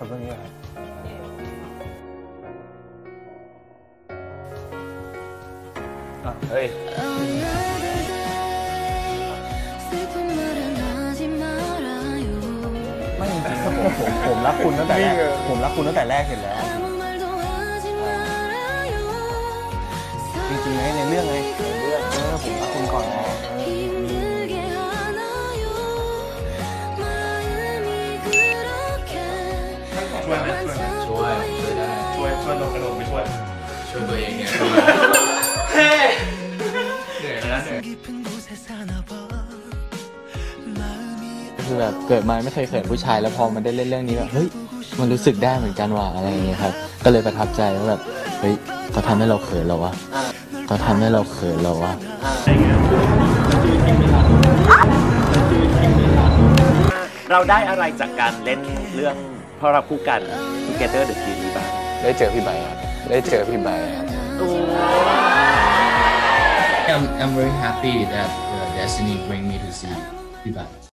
กับเรื่องนี้ครับเฮ้ยไม่จริงๆผมรักคุณตั้งแต่แรกผมรักคุณตั้งแต่แรกเห็นแล้วจริงๆในเรื่องไงผมรักคุณก่อนนะช่วยไหมช่วยได้ช่วยลงกระโดดไม่ช่วยตัวเองเนี่ยเฮ้เหนื่อยนะคือแบบเกิดมาไม่เคยเขินผู้ชายแล้วพอมันได้เล่นเรื่องนี้แบบเฮ้ยมันรู้สึกได้เหมือนกันว่ะอะไรอย่างเงี้ยครับก็เลยประทับใจว่าแบบเฮ้ยเขาทำให้เราเขินเราวะเขาทำให้เราเขินเราวะเราได้อะไรจากการเล่นเรื่องเพราะเราคู่กัน Together the Series บ้างได้เจอพี่ใบครับได้เจอพี่ใบครับ I'm very happy that destiny bring me to see พี่ใบ